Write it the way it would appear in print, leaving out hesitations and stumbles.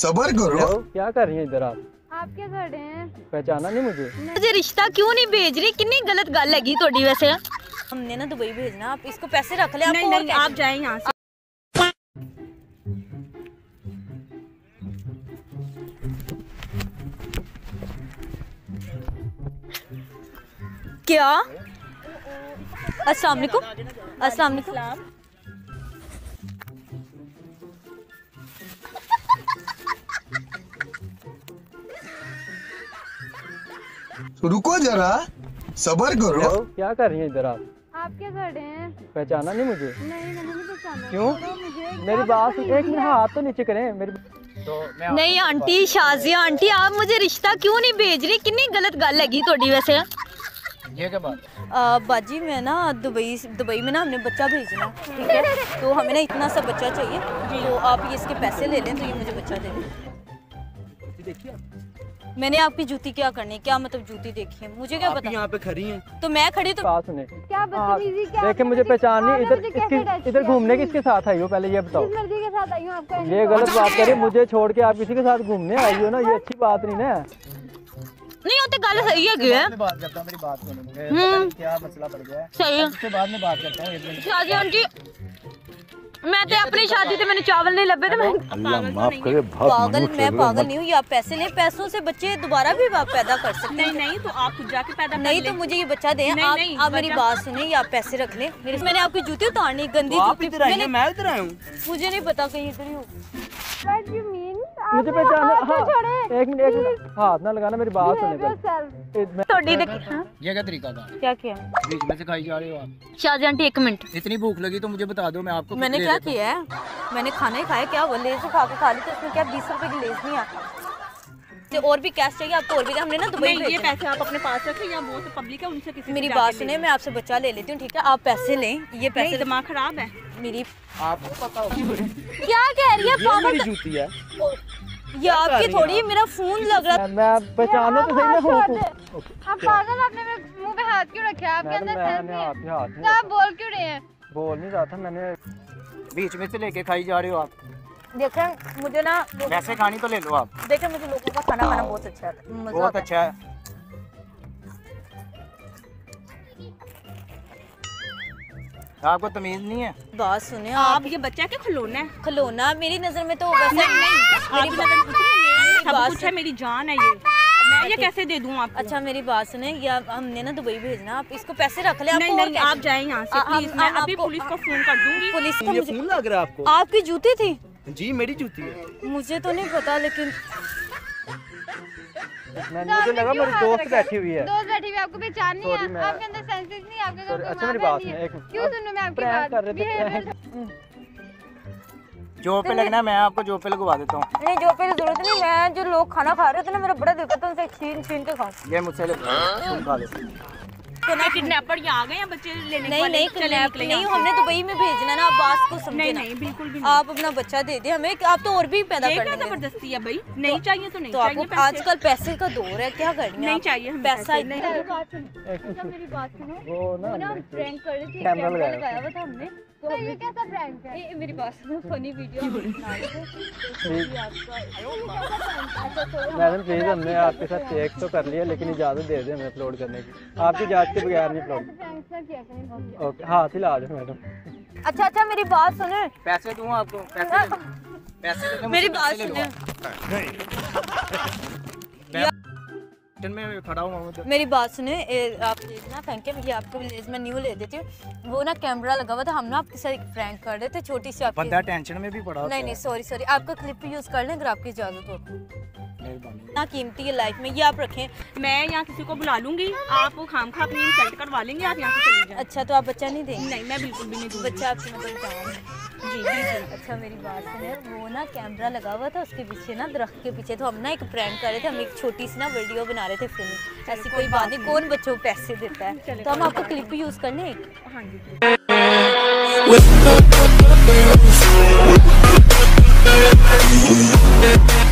सबर करो। क्या कर रही हैं इधर आप क्या कर रहे हैं? पहचाना नहीं मुझे? मुझे रिश्ता क्यों नहीं भेज रही? कितनी गलत गल हैगी तोड़ी। वैसे हमने ना दुबई भेजना, आप इसको पैसे रख ले। नहीं नहीं, आप जाएं यहाँ से। क्या? अस्सलाम वालेकुम। अस्सलाम वालेकुम। रुको जरा, सबर करो। क्या कर रही हैं इधर आप क्या कर रहे हैं? पहचाना नहीं मुझे? नहीं, मैंने नहीं पहचाना। क्यों? मेरी बात एक मिनट, हाथ तो नीचे करें मेरी। नहीं आंटी, शाजिया आंटी, आप मुझे रिश्ता क्यों नहीं भेज रही? कितनी गलत गल हैगी तोड़ी। वैसे ये क्या बात? बाजी मैं ना दुबई में ना हमने बच्चा भेजना, ठीक है? तो हमें ना इतना सा बच्चा चाहिए, तो आप ये इसके पैसे ले लें तो ये मुझे बच्चा दे दें। देखिए मैंने आपकी जूती क्या करनी, क्या मतलब जूती देखी है, मुझे क्या पता। यहाँ पे खड़ी हैं तो मैं खड़ी तो बात सुने। क्या बदतमीजी, क्या देखे मुझे पहचान नहीं। इधर घूमने किसके साथ आई हो पहले ये बताओ। मर्जी के साथ आई हूँ आपको। ये गलत बात करिए, मुझे छोड़ के आप किसी के साथ घूमने आई हो ना, ये अच्छी बात नहीं ना। नहीं होते, गल सही है क्या? बात करता हूँ, मेरी बात सुनो, क्या मसला पड़ गया है सही है। उसके बाद में बात करता हूँ। शाजिया आंटी, मैं तो अपनी शादी थे, मैंने चावल नहीं लबे थे। मैं अल्लाह माफ करे, पागल, मैं पागल नहीं हूँ। ये आप पैसे ले, पैसों से बच्चे दोबारा भी आप पैदा कर सकते हैं। नहीं, तो आप खुद जाके पैदा नहीं तो मुझे ये बच्चा दें। आप मेरी बात सुने, ये आप पैसे रख ले। मैंने आपकी जूती उतारनी, गंदी जूती। मैं इधर आया हूँ, मुझे नहीं पता, कहीं इधर ही हो। मुझे पहचाना। एक मिनट, हाथ ना लगाना, मेरी बात सुने। थोड़ी देखी ये क्या तरीका था? क्या किया? बीच में से खाई जा रहे हो आप। शाजिया आंटी एक मिनट, इतनी भूख लगी तो मुझे बता दो, मैं आपको मैंने क्या किया है? मैंने खाना ही खाया। क्या वो लेज खा के खा ली, तो इसमें क्या 20 रुपए की लेज नहीं आती? और भी कैश चाहिए आपको? और भी हमने ना दुबई ये पैसे आप अपने पास रखें या वो तो पब्लिक है, उनसे किसी। मेरी बात सुने, मैं आपसे बच्चा ले लेती हूँ, ठीक है? आप पैसे लें, ये पैसे। दिमाग खराब है मेरी आपको पता हो क्या कह रही है? पागल जूती है ये आपकी थोड़ी, मेरा फोन लग रहा। मैं पहचानो तो सही ना हूँ। आप पागल, आपने मेरे मुंह पे हाथ क्यों रखा है? आपके अंदर सेंस नहीं है। आप बोल क्यों रहे हैं? बोल नहीं रहा था, मैंने बीच में से लेके खाई जा रहे हो आप। देखें मुझे ना, वैसे खानी तो ले लो आप। देखें मुझे लोगों का खाना खाना बहुत अच्छा है, बहुत अच्छा है। आपको तमीज नहीं है? बात सुने आप, ये बच्चा क्या खिलौना है? खिलौना मेरी नजर में तो वैसे मेरी सब कुछ है, मेरी जान है ये। मैं ये कैसे दे दूं आपको? अच्छा मेरी बात सुने, या हमने ना दुबई भेजना, आप इसको पैसे रख ले। नहीं नहीं, आप जाएं यहाँ से प्लीज। मैं अभी पुलिस को फोन कर दूंगी। पुलिस को? ये फोन लग रहा है आपको? आपकी जूती थी? जी मेरी जूती है। मुझे तो नहीं पता, लेकिन मुझे लगा मेरी दोस्त बैठी हुई है। दोस्त बैठी हुई, आपको पहचान नहीं है? आपके अंदर सेंसेस नहीं है आपके? अच्छा मेरी बात सुनो, एक क्यों सुनूं मैं आपकी बात? कर रहे थे। जो पे लगना है मैं आपको जो पे लगवा देता हूँ। नहीं जो पे जरूरत नहीं, मैं जो लोग खाना खा रहे थे ना, मेरा बड़ा दिल करता है उनसे छीन के खाऊं। ये मुझसे खा ले। किडनैपर यहाँ आ गए हैं बच्चे लेने? नहीं किडनैप नहीं, हमने दुबई में भेजना ना, आप बात को समझे। नहीं बिल्कुल भी। आप अपना बच्चा दे दे हमें, आप तो और भी पैदा कर देंगे। जबरदस्ती है भाई, नहीं चाहिए तो नहीं तो चाहिए। आपको आजकल पैसे का दौर है, क्या करेंगे? नहीं चाहिए हमें पैसा। मेरी बात सुनो, वो ना प्रैंक कर रही थी, कैमरा लगाया हुआ था हमने। तो ये कैसा प्रैंक है? मेरी बात सुनो, फनी वीडियो मैडम प्लीज, हमने आपके साथ चेक तो कर लिया, लेकिन इजाजत दे दें हमें अपलोड करने की। आपकी इजाजत के बगैर नहीं अपलोड। ओके, हाथ हिला दो मैडम। अच्छा मेरी बात सुने। पैसे दूँ आपको? पैसे मेरी बात सुने, में खड़ा हूँ। मेरी बात सुने, आप ना थैंक यू, ये आपको मैं न्यू ले देती हूँ। वो ना कैमरा लगा हुआ था, हम ना आपके साथ एक प्रैंक कर रहे थे, छोटी सी। आपकी बंदा टेंशन में भी पड़ा। नहीं सॉरी, आपका क्लिप यूज कर लें अगर आपकी इजाजत हो। ना कीमती है लाइफ में, ये आप रखें। मैं यहाँ किसी को बुला लूंगी, आप खामखा अपनी इंसल्ट करवा लेंगे, आप यहाँ से चली जाएं। अच्छा तो आप बच्चा नहीं देंगे? नहीं मैं बिल्कुल भी नहीं दूंगी। बच्चा आपकी मतलब जान। जी। अच्छा मेरी बात सुने, वो ना कैमरा लगा हुआ था उसके पीछे ना, दरख्त के पीछे, तो हम ना एक प्रैंक कर रहे थे, हम एक छोटी सी ना वीडियो बना रहे थे फिल्म। ऐसी कोई बात नहीं, कौन बच्चों को पैसे देता है? तो हम आपको क्लिप यूज कर लें। हाँ जी।